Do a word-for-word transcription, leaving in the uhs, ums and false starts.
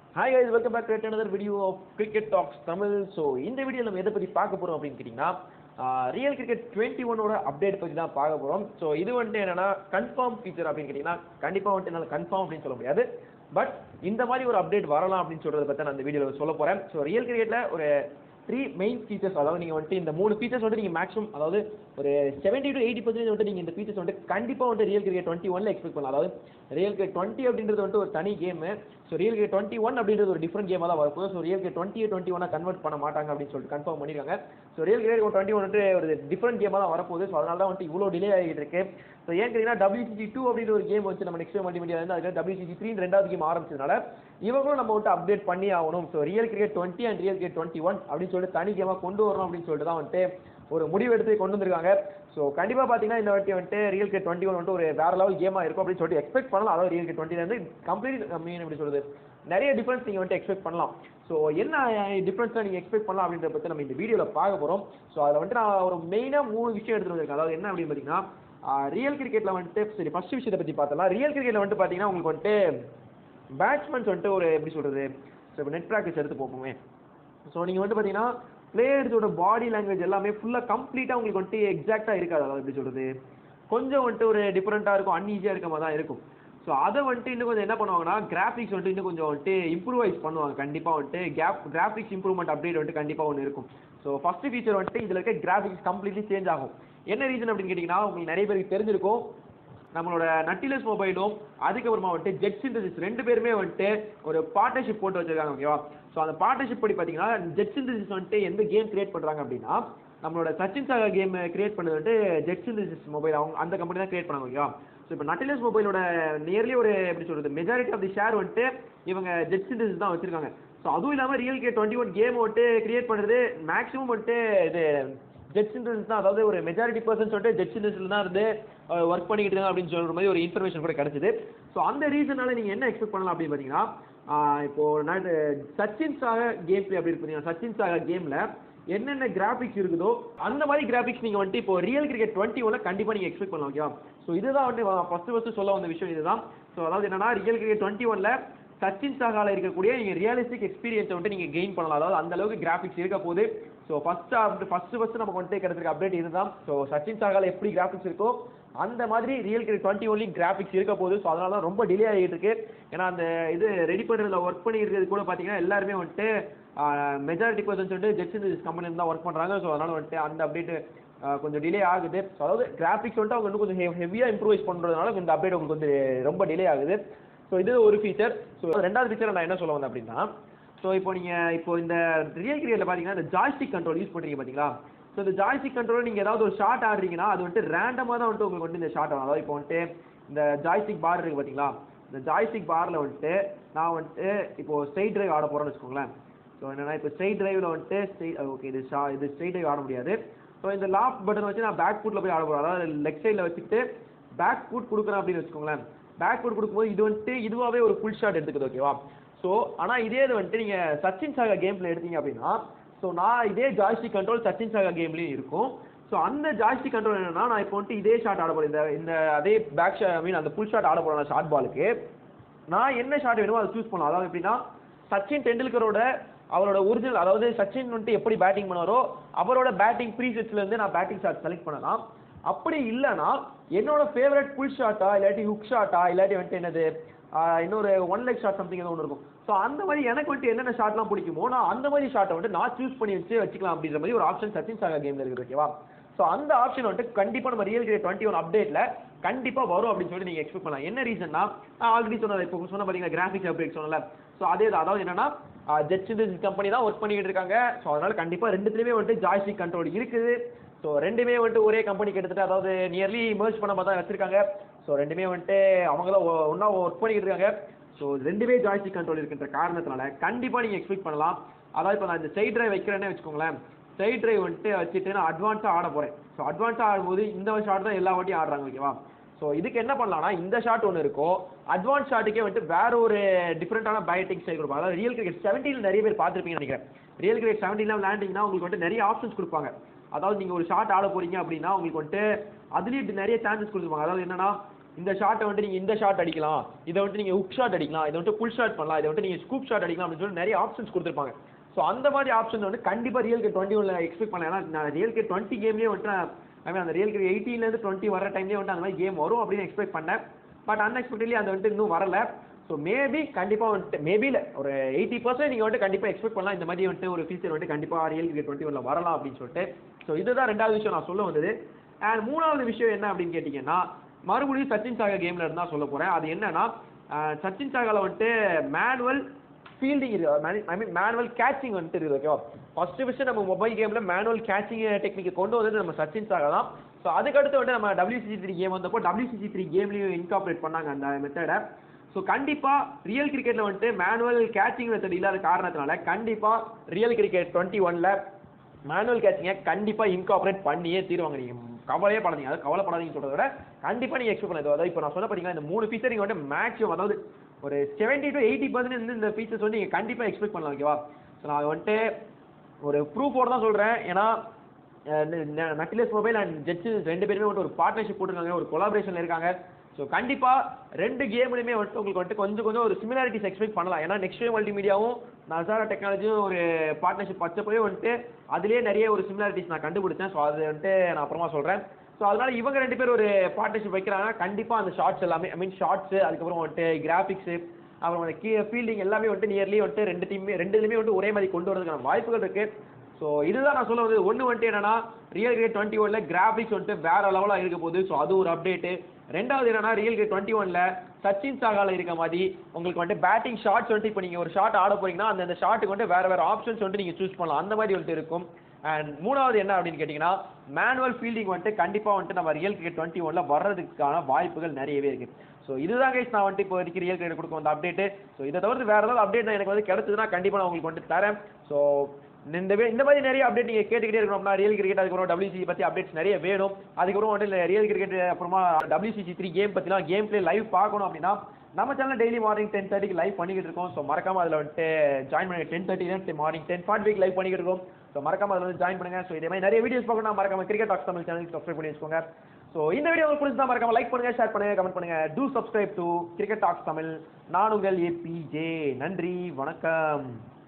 Hi guys, welcome back to yet another video of Cricket Talks Tamil. So இந்த video நம்ம எதை பத்தி பார்க்க போறோம் அப்படின்னு கேட்டிங்கன்னா ரியல் கிரிக்கெட் டுவெண்ட்டி ஒன் ஓட அப்டேட் பத்தி தான் பார்க்க போறோம். ஸோ இது வந்துட்டு என்னன்னா கன்ஃபார்ம் ஃபீச்சர் அப்படின்னு கேட்டிங்கன்னா கண்டிப்பா வந்துட்டு என்னால் கன்ஃபார்ம் அப்படின்னு சொல்ல முடியாது. பட் இந்த மாதிரி ஒரு அப்டேட் வரலாம் அப்படின்னு சொல்றதை பற்றி நான் இந்த வீடியோவில் சொல்ல போறேன். ஸோ ரியல் கிரிக்கெட்ல ஒரு த்ரீ மெயின் ஃபீச்சர்ஸ், அதாவது நீங்கள் வந்துட்டு இந்த மூணு ஃபீச்சர்ஸ் வந்துட்டு நீங்கள் மேக்ஸிமம் அதாவது ஒரு செவன்டி டு எயிட்டி பர்சன்டேஜ் வந்துட்டு நீங்கள் இந்த ஃபீச்சர்ஸ் வந்துட்டு கண்டிப்பாக வந்துட்டு ரியல் கிரிக்கெட் டுவெண்ட்டி ஒன்ல எக்ஸ்பெக்ட் பண்ணலாம். அதாவது ரியல் கிரிக்கெட் டுவெண்ட்டி அப்படின்றது வந்துட்டு ஒரு தனி கேம். So real cricket twenty one அப்படின்றது ஒரு டிஃப்ரெண்ட் கேமாக தான் வரப்போகுது. So real cricket twenty twenty ஒன்னா கன்வெர்ட் பண்ண மாட்டாங்க அப்படின்னு சொல்லிட்டு கன்ஃபார்ம் பண்ணியிருக்காங்க. So real cricket twenty one வந்துட்டு ஒரு டிஃப்ரெண்ட் கேமாக தான் வரப்போகுது. ஸோ அதனால தான் வந்துட்டு இவ்வளோ டிலே ஆகிட்டு இருக்கு. ஸோ ஏன் கேட்டீங்கன்னா டபிள்யூ சி சி டூ அப்படின்ற ஒரு கேம் வச்சு நம்ம நெக்ஸ்ட் மல்டி மீடியா வந்து அதுக்கு டபிள்யூ சி சி த்ரீ ரெண்டாவது கேம் ஆரம்பிச்சதுனால இவங்களும் நம்ம வந்துட்டு அப்டேட் பண்ணி ஆகணும். So real cricket twenty and real cricket twenty one அப்படின்னு சொல்லிட்டு தனி கேமாக கொண்டு வரணும் அப்படின்னு சொல்லிட்டு தான் வந்துட்டு ஒரு முடிவு எடுத்து கொண்டு வந்திருக்காங்க. ஸோ கண்டிப்பாக பார்த்தீங்கன்னா இந்த வாட்டி வந்துட்டு ரியல் கிரிக்கெட் டுவெண்ட்டி ஒன் வந்துட்டு ஒரு வேற லெவல் கேமாக இருக்கும் அப்படின்னு சொல்லிட்டு எக்ஸ்பெக்ட் பண்ணலாம். அதாவது ரியல் கிரிக்கெட் டுவெண்ட்டி வந்து கம்ப்ளீட் மீன் எப்படி சொல்றது நிறைய டிஃபரன்ஸ் நீங்கள் வந்துட்டு எக்ஸ்பெக்ட் பண்ணலாம். ஸோ என்ன டிஃபரன்ஸாக நீங்கள் எக்ஸ்பெக்ட் பண்ணலாம் அப்படின்றத பற்றி நம்ம இந்த வீடியோவில் பார்க்க போகிறோம். ஸோ அதில் வந்துட்டு நான் ஒரு மெயினாக மூணு விஷயம் எடுத்துகிட்டு வந்திருக்கேன். அதாவது என்ன அப்படின்னு பார்த்தீங்கன்னா ரியல் கிரிக்கெட்டில் வந்துட்டு சரி ஃபர்ஸ்ட் விஷயத்தை பற்றி பார்த்தலாம். ரியல் கிரிக்கெட்டில் வந்துட்டு பார்த்தீங்கன்னா உங்களுக்கு வந்துட்டு பேட்ஸ்மேன்ஸ் வந்துட்டு ஒரு எப்படி சொல்கிறது ஸோ இப்போ நெட் ப்ராக்டிஸ் எடுத்து போப்போமே. ஸோ நீங்கள் வந்துட்டு பார்த்தீங்கன்னா பிளேயர்ஸோட பாடி லாங்குவேஜ் எல்லாமே ஃபுல்லாக கம்ப்ளீட்டாக உங்களுக்கு வந்துட்டு எக்ஸாக்டாக இருக்காது. அதாவது எப்படி சொல்கிறது கொஞ்சம் வந்துட்டு ஒரு டிஃப்ரெண்ட்டாக இருக்கும், அன்ஈஸியாக இருக்க மாதிரி தான் இருக்கும். ஸோ அதை வந்துட்டு இன்னும் கொஞ்சம் என்ன பண்ணுவாங்கன்னா கிராஃபிக்ஸ் வந்துட்டு இன்னும் கொஞ்சம் வந்துட்டு இம்ப்ரூவைஸ் பண்ணுவாங்க. கண்டிப்பாக வந்துட்டு கேப் கிராஃபிக்ஸ் இம்ப்ரூவ்மெண்ட் அப்டேட் வந்துட்டு கண்டிப்பாக ஒன்று இருக்கும். ஸோ ஃபர்ஸ்ட் ஃபீச்சர் வந்துட்டு இதில் இருக்க கிராஃபிக்ஸ் கம்ப்ளீட்லி சேஞ்ச் ஆகும். என்ன ரீசன் அப்படின்னு கேட்டிங்கன்னா உங்களுக்கு நிறைய பேருக்கு தெரிஞ்சிருக்கும், நம்மளோட நட்டிலஸ் மொபைலும் அதுக்கப்புறமா வந்துட்டு ஜெட் சிந்தசிஸ் ரெண்டு பேருமே வந்துட்டு ஒரு பார்ட்னர்ஷிப் போட்டு வச்சிருக்காங்க. ஓகேவா? ஸோ அந்த பார்ட்னர்ஷிப் படி பார்த்தீங்கன்னா ஜெட் சிந்தசிஸ் வந்துட்டு எந்த கேம் கிரியேட் பண்ணுறாங்க அப்படின்னா நம்மளோட சச்சின் சாகா கேம் கிரியேட் பண்ணது வந்துட்டு ஜெட் சிந்தசிஸ் மொபைல் அவங்க அந்த கம்பெனி தான் கிரியேட் பண்ணாங்க. ஓகேவா? ஸோ இப்போ நட்டிலஸ் மொபைலோட நியர்லி ஒரு எப்படி சொல்கிறது மெஜாரிட்டி ஆஃப் தி ஷேர் வந்துட்டு இவங்க ஜெட் சிந்தசிஸ் தான் வச்சிருக்காங்க. ஸோ அதுவும் இல்லாமல் real cricket twenty one game வந்துட்டு கிரியேட் பண்ணுறது மேக்ஸிமம் வந்துட்டு இது ஜெட் சிந்தசிஸ் தான். அதாவது ஒரு மெஜாரிட்டி பர்சன்ஸ் வந்துட்டு ஜெட் சிந்தசிஸ் தான் இருந்து ஒர்க் பண்ணிக்கிட்டு இருக்காங்க அப்படின்னு சொல்கிற மாதிரி ஒரு இன்ஃபர்மேஷன் கூட கிடைச்சிது. ஸோ அந்த ரீசனால நீங்கள் என்ன எக்ஸ்பெக்ட் பண்ணலாம் அப்படின்னு பார்த்தீங்கன்னா இப்போ நான் சச்சின் சாகா கேம் பிளே அப்படி இருக்கு. சச்சின் சாகா கேமில் என்னென்ன கிராஃபிக்ஸ் இருக்குதோ அந்த மாதிரி கிராஃபிக்ஸ் நீங்கள் வந்துட்டு இப்போ ரியல் கிரிக்கெட் டுவெண்ட்டி ஒன்ல கண்டிப்பாக நீங்கள் எக்ஸ்பெக்ட் பண்ணலாம். ஓகேவா? ஸோ இதுதான் வந்துட்டு ஃபர்ஸ்ட் ஃபர்ஸ்ட் சொல்ல வந்த விஷயம் இதுதான். ஸோ அதாவது என்னன்னா ரியல் கிரிக்கெட் டுவெண்ட்டி ஒன்ல சச்சின் சாகால இருக்கக்கூடிய நீங்கள் ரியலிஸ்டிக் எக்ஸ்பீரியன்ஸை வந்துட்டு நீங்கள் கெயின் பண்ணலாம். அதாவது அந்த அளவுக்கு கிராஃபிக்ஸ் இருக்க போது. ஸோ ஃபர்ஸ்ட் ஃபர்ஸ்ட் ஃபர்ஸ்ட் நமக்கு வந்துட்டு கிடைச்சிருக்க அப்டேட் இதுதான். ஸோ சச்சின் சாகால எப்படி கிராஃபிக்ஸ் இருக்கோ அந்த மாதிரி ரியல் கிரிக்கெட் டுவெண்ட்டி ஒன்லையும் கிராஃபிக்ஸ் இருக்க போது. ஸோ அதனால தான் ரொம்ப டிலே ஆகிட்டு இருக்கு. ஏன்னா அந்த இது ரெடி பண்ணுறதுல ஒர்க் பண்ணி இருக்கிறது கூட பார்த்தீங்கன்னா எல்லாருமே வந்துட்டு மெஜாரிட்டி பர்சன்ஸ் வந்துட்டு ஜெட் சிந்தசிஸ் கம்பெனி தான் ஒர்க் பண்ணுறாங்க. ஸோ அதனால வந்துட்டு அந்த அப்டேட் கொஞ்சம் டிலே ஆகுது. ஸோ அதாவது கிராஃபிக்ஸ் வந்துட்டு அவங்க இன்னும் கொஞ்சம் ஹெவியாக இம்ப்ரூவைஸ் பண்ணுறதுனால இந்த அப்டேட் உங்களுக்கு வந்து ரொம்ப டிலே ஆகுது. ஸோ இது ஒரு ஃபீச்சர். ஸோ ரெண்டாவது ஃபீச்சர் நான் என்ன சொல்ல வந்தேன் அப்படின்னா ஸோ இப்போ நீங்கள் இப்போ இந்த ரியல் கிரிக்கெட்டில் பார்த்தீங்கன்னா இந்த ஜாய்ஸ்டிக் கண்ட்ரோல் யூஸ் பண்ணுறீங்க பார்த்தீங்களா? ஸோ இந்த ஜாய்ஸ்டிக் கண்ட்ரோல் நீங்கள் ஏதாவது ஒரு ஷாட் ஆடுறீங்கன்னா அது வந்துட்டு ரேண்டமாக தான் வந்துட்டு உங்களுக்கு வந்து இந்த ஷாட் ஆகும். அதாவது இப்போ வந்துட்டு இந்த ஜாய்ஸ்டிக் பார் இருக்குது பார்த்தீங்களா? இந்த ஜாய்ஸ்டிக் பாரில் வந்துட்டு நான் வந்துட்டு இப்போது ஸ்ட்ரெயிட் டிரைவ் ஆட போகிறேன்னு வச்சுக்கோங்களேன். ஸோ என்னென்னா இப்போ ஸ்ட்ரெயிட் டிரைவில் வந்துட்டு ஸ்ட்ரெயிட் ஓகே இது ஷா இது ஸ்ட்ரெயிட் டிரைவ் ஆட முடியாது. ஸோ இந்த லாஃப்ட் பட்டன் வச்சு நான் பேக் ஃபுட்டில் போய் ஆட போகிறேன். அதாவது லெக் சைடில் வச்சுக்கிட்டு பேக் ஃபுட் கொடுக்குறேன் அப்படின்னு வச்சுக்கோங்களேன். பேக் ஃபுட் கொடுக்கும்போது இது வந்துட்டு இதுவாகவே ஒரு ஃபுல் ஷாட் எடுத்துக்குது. ஓகேவா? ஸோ ஆனால் இதே இது வந்துட்டு நீங்கள் சச்சின் சாகா கேமில் எடுத்தீங்க அப்படின்னா ஸோ நான் இதே ஜாய்ஸ்டிக் கண்ட்ரோல் சச்சின் சாகா கேம்லேயும் இருக்கும். ஸோ அந்த ஜாய்ஸ்டிக் கண்ட்ரோல் என்னன்னா நான் இப்போ வந்துட்டு இதே ஷாட் ஆட போகிறேன். இந்த இந்த அதே பேக் ஷாட் ஐ மீன் அந்த ஃபுல் ஷாட் ஆட போகிறேன் ஷார்ட் பாலுக்கு நான் என்ன ஷாட் வேணுமோ அதை சூஸ் பண்ணலாம். அதாவது எப்படின்னா சச்சின் டெண்டுல்கரோட அவரோட ஒரிஜினல் அதாவது சச்சின் வந்துட்டு எப்படி பேட்டிங் பண்ணுவாரோ அவரோட பேட்டிங் ப்ரீ செட்ஸ்லேருந்து நான் பேட்டிங் ஷாட் செலக்ட் பண்ணலாம். அப்படி இல்லைனா என்னோட ஃபேவரட் ஃபுல் ஷாட்டா இல்லாட்டி ஹுக் ஷாட்டா இல்லாட்டி வந்துட்டு என்னது இன்னொரு ஒன் லெக் ஷாட் சம்திங் ஏதோ ஒன்று இருக்கும். ஸோ அந்த மாதிரி எனக்கு வந்துட்டு என்னென்ன ஷாட்லாம் பிடிக்குமோ நான் அந்த மாதிரி ஷாட்டை வந்துட்டு நான் சூஸ் பண்ணி வச்சு வச்சுக்கலாம் அப்படின்ற மாதிரி ஒரு ஆப்ஷன் சச்சின் சாகா கேமில் இருக்குது. ஓகேவா? ஸோ அந்த ஆப்ஷன் வந்துட்டு கண்டிப்பாக நம்ம ரியல் கிரிக்கெட் டுவெண்ட்டி ஒன் அப்டேட்டில் கண்டிப்பாக வரும் அப்படின்னு சொல்லி நீங்கள் எக்ஸ்பெக்ட் பண்ணலாம். என்ன ரீசன்னா ஆல்ரெடி சொன்னது இப்போ சொன்ன பார்த்தீங்கன்னா கிராஃபிக்ஸ் அப்டேட் சொன்னல. ஸோ அதே தான். அதாவது என்னன்னா ஜெட் சிந்தசிஸ் கம்பெனி தான் ஒர்க் பண்ணிக்கிட்டு இருக்காங்க. ஸோ அதனால கண்டிப்பாக ரெண்டுத்துலேயுமே வந்துட்டு ஜாய்ஸ்டிக் கண்ட்ரோல் இருக்குது. ஸோ ரெண்டுமே வந்துட்டு ஒரே கம்பெனி கிட்டத்தட்ட அதாவது நியர்லி மர்ஜ் பண்ண மாதிரி தான் வச்சிருக்காங்க. ஸோ ரெண்டுமே வந்துட்டு அவங்க தான் ஒன்றா ஒர்க் பண்ணிக்கிட்டு இருக்காங்க. ஸோ ரெண்டுமே ஜாய்ஸ்டிக் கண்ட்ரோல் இருக்கின்ற காரணத்தினால கண்டிப்பாக நீங்கள் எக்ஸ்பெக்ட் பண்ணலாம். அதாவது இப்போ நான் இந்த சைட் டிரைவ் வைக்கிறேன்னே வச்சுக்கோங்களேன். சைட் டிரைவ் வந்துட்டு வச்சுட்டு நான் அட்வான்ஸாக ஆட போகிறேன். ஸோ அட்வான்ஸாக ஆடும்போது இந்த ஷாட் தான் எல்லா வாட்டியும் ஆடுறாங்க. ஓகேவா? ஸோ இதுக்கு என்ன பண்ணலாம்னா இந்த ஷாட் ஒன்று இருக்கும். அட்வான்ஸ் ஷாட்டுக்கே வந்துட்டு வேற ஒரு டிஃப்ரெண்டான பேட்டிங் ஸ்டைல் கொடுப்பாங்க. அதாவது ரியல் கிரிக்கெட் செவன்டீன் நிறைய பேர் பார்த்துருப்பீங்கன்னு நினைக்கிறேன். ரியல் கிரிக்கெட் செவன்டீன்லாம் விளையாண்டிங்கன்னா உங்களுக்கு வந்துட்டு நிறைய ஆப்ஷன்ஸ் கொடுப்பாங்க. அதாவது நீங்கள் ஒரு ஷாட் ஆட போறீங்க அப்படின்னா உங்களுக்கு வந்துட்டு அதுலேயும் நிறைய சான்சஸ் கொடுத்துருப்பாங்க. அதாவது என்னன்னா இந்த ஷாட்டை வந்துட்டு நீங்கள் இந்த ஷாட் அடிக்கலாம், இதை வந்துட்டு நீங்கள் ஹுக் ஷாட் அடிக்கலாம், இதை வந்துட்டு புல் ஷாட் பண்ணலாம், இதை வந்துட்டு நீங்கள் ஸ்கூப் ஷாட் அடிக்கலாம் அப்படின்னு சொல்லி நிறைய ஆப்ஷன்ஸ் கொடுத்துருப்பாங்க. ஸோ அந்த மாதிரி ஆப்ஷன் வந்து கண்டிப்பாக ரியல் கிரிக்கெட் டுவெண்ட்டி ஒன்ல எக்ஸ்பெக்ட் பண்ணலாம். ஏன்னா நான் ரியல் கிரிக்கெட் டுவெண்ட்டி கேம்லேயே வந்துட்டு ஐ மீன் அந்த ரியல் கிரிக்கெட் எயிட்டீன்லேருந்து டுவெண்ட்டி வர டைம்லேயே வந்துட்டு அந்த மாதிரி கேம் வரும் அப்படின்னு எக்ஸ்பெக்ட் பண்ணேன். பட் அன்எக்ஸ்பெக்டட்லி அது வந்துட்டு இன்னும் வரல. ஸோ மேபி கண்டிப்பாக வந்துட்டு மேபியில் ஒரு எயிட்டி பர்சன்ட் நீங்கள் வந்துட்டு கண்டிப்பாக எக்ஸ்பெக்ட் பண்ணலாம் இந்த மாதிரி வந்துட்டு ஒரு ஃபீச்சர் வந்துட்டு கண்டிப்பாக ரியல் கிரிக்கெட் டுவெண்ட்டி ஒன்ல வரலாம் அப்படின்னு சொல்லிட்டு. ஸோ இதுதான் ரெண்டாவது விஷயம் நான் சொல்ல வந்தது. அண்ட் மூணாவது விஷயம் என்ன அப்படின்னு கேட்டிங்கன்னா, மறுபடியும் சச்சின் சாகா கேமில் இருந்தால் சொல்ல போகிறேன். அது என்னன்னா, சச்சின் சாகாவில் வந்துட்டு மேனுவல் ஃபீல்டிங் இருக்குது, ஐ மீன் மேனுவல் கேட்சிங் வந்துட்டு இருக்குது. ஓகேவா, ஃபர்ஸ்ட் விஷயம் நம்ம மொபைல் கேமில் மேனுவல் கேட்சிங் டெக்னிக்கை கொண்டு வந்தது நம்ம சச்சின் சாகா தான். ஸோ அதுக்கடுத்து வந்துட்டு நம்ம W C C three game வந்தப்போ டபிள்யூ சி சி த்ரீ கேம்லேயும் இன்கார்பரேட் பண்ணாங்க அந்த மெத்தடை. ஸோ கண்டிப்பாக ரியல் கிரிக்கெட்டில் வந்துட்டு மேனுவல் கேட்சிங் மெத்தட் இல்லாத காரணத்தினால கண்டிப்பாக ரியல் கிரிக்கெட் டுவெண்ட்டி ஒன்ல மேனுவல் கேட்சிங்கை கண்டிப்பாக இன்கார்பரேட் பண்ணியே தீருவாங்க. நீங்கள் கவலையே படாதீங்க, அதாவது கவலைப்படாதீங்கன்னு சொல்கிறத விட கண்டிப்பாக நீங்கள் எக்ஸ்பெக்ட் பண்ணது. அதாவது இப்போ நான் சொன்ன பார்த்தீங்கன்னா இந்த மூணு ஃபீச்சர் நீங்கள் வந்துட்டு மேக்ஸிமம் அதாவது ஒரு செவன்ட்டி டு எயிட்டி பர்சன்ட் வந்து இந்த ஃபீச்சர்ஸ் வந்து நீங்கள் கண்டிப்பாக எக்ஸ்பெக்ட் பண்ணலாம். ஓகேவா, ஸோ நான் வந்துட்டு ஒரு ப்ரூஃபோடு தான் சொல்கிறேன். ஏன்னா நக்லஸ் மொபைல் அண்ட் ஜெட்ஸ் ரெண்டு பேருமே வந்துட்டு ஒரு பார்ட்னர்ஷிப் போட்டுருக்காங்க, ஒரு கொலாபரேஷனில் இருக்காங்க. ஸோ கண்டிப்பாக ரெண்டு கேம்லையுமே வந்துட்டு உங்களுக்கு வந்துட்டு கொஞ்சம் கொஞ்சம் ஒரு சிமிலாரிட்டிஸ் எக்ஸ்பெக்ட் பண்ணலாம். ஏன்னா நெக்ஸ்ட் வேவ் மல்டிமீடியாவும் நசாரா டெக்னாலஜியும் ஒரு பார்ட்னர்ஷிப் வச்சப்போயே வந்துட்டு அதுலேயே நிறைய ஒரு சிமிலாரிட்டிஸ் நான் கண்டுபிடிச்சேன். ஸோ அது வந்துட்டு நான் அப்புறமா சொல்கிறேன். ஸோ அதனால் இவங்க ரெண்டு பேர் ஒரு பார்ட்னர்ஷிப் வைக்கிறாங்கன்னா கண்டிப்பாக அந்த ஷார்ட்ஸ் எல்லாமே ஐ மீன் ஷார்ட்ஸு அதுக்கப்புறம் வந்துட்டு கிராஃபிக்ஸு அப்புறம் வந்து கீ ஃபீல்டிங் எல்லாமே வந்துட்டு நியர்லி வந்துட்டு ரெண்டு டீமே ரெண்டுலேயுமே வந்துட்டு ஒரே மாதிரி கொண்டு வரதுக்கான வாய்ப்புகள் இருக்குது. ஸோ இதுதான் நான் சொல்ல வந்து ஒன்று வந்துட்டு என்னன்னா ரியல் கிரிக்கெட் டுவெண்ட்டி ஒன்ல கிராஃபிக்ஸ் வந்துட்டு வேற லெவலாக இருக்க போகுது. ஸோ அது ஒரு அப்டேட்டு. ரெண்டாவது என்னன்னா ரியல் கிரிக்கெட் டுவெண்ட்டி ஒன்ல சச்சின் சாகால இருக்க மாதிரி உங்களுக்கு வந்துட்டு பேட்டிங் ஷாட்ஸ் வந்துட்டு இப்போ நீங்கள் ஒரு ஷாட் ஆட போறீங்கன்னா அந்த அந்த ஷாட்டுக்கு வந்துட்டு வேற வேற ஆப்ஷன்ஸ் வந்துட்டு நீங்கள் சூஸ் பண்ணலாம், அந்த மாதிரி வந்துட்டு இருக்கும். அண்ட் மூணாவது என்ன அப்படின்னு கேட்டிங்கன்னா, மேனுவல் ஃபீல்டிங் வந்துட்டு கண்டிப்பாக வந்துட்டு நம்ம ரியல் கிரிக்கெட் டுவெண்ட்டி ஒன்ல வர்றதுக்கான வாய்ப்புகள் நிறையவே இருக்குது. ஸோ இதுதான் கைஸ் நான் வந்துட்டு இப்போ வரைக்கும் ரியல் கிரிக்கெட் கொடுக்க வந்த அப்டேட்டு. ஸோ இதை தவிர்த்து வேறு ஏதாவது அப்டேட் எனக்கு வந்து கிடைச்சதுன்னா கண்டிப்பாக நான் உங்களுக்கு வந்துட்டு தரேன். ஸோ இந்த இந்த மாதிரி நிறைய அப்டேட் நீங்கள் கேட்டுக்கிட்டே இருக்கணும். அப்படின்னா ரியல் கிரிக்கெட் அதுக்கப்புறம் டபிள்யூ சி சி பற்றி அப்டேட்ஸ் நிறைய வேணும். அதுக்கப்புறம் வந்துட்டு ரியல் கிரிக்கெட் அப்புறமா W C C three game பற்றிலாம் கேம் பிளே லைவ் பார்க்கணும் அப்படின்னா நம்ம சேனல் டெய்லி மார்னிங் டென் தேர்ட்டிக்கு லைவ் பண்ணிக்கிட்டு இருக்கோம். ஸோ மறக்காம அதில் வந்துட்டு ஜாயின் பண்ணுங்க. Ten thirty morning ten forty week live பண்ணிக்கிட்டு இருக்கோம். ஸோ மறக்காம அதில் வந்து ஜாயின் பண்ணுங்க. ஸோ இதே மாதிரி நிறைய வீடியோஸ் பார்க்கணும் மறக்காம கிரிக்கெட் டாக்ஸ் தமிழ் சேனலுக்கு சப்ஸ்கிரைப் பண்ணி வச்சுக்கோங்க. ஸோ இந்த வீடியோ உங்களுக்கு பிடிச்சா மறக்காம லைக் பண்ணுங்க, ஷேர் பண்ணுங்க, கமெண்ட் பண்ணுங்க. Do subscribe to cricket talks Tamil. நான் உங்கள் ஏ பி ஜே. நன்றி, வணக்கம்.